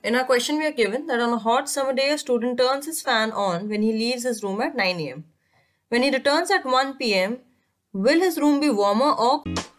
In our question, we are given that on a hot summer day, a student turns his fan on when he leaves his room at 9 a.m. When he returns at 1 p.m., will his room be warmer or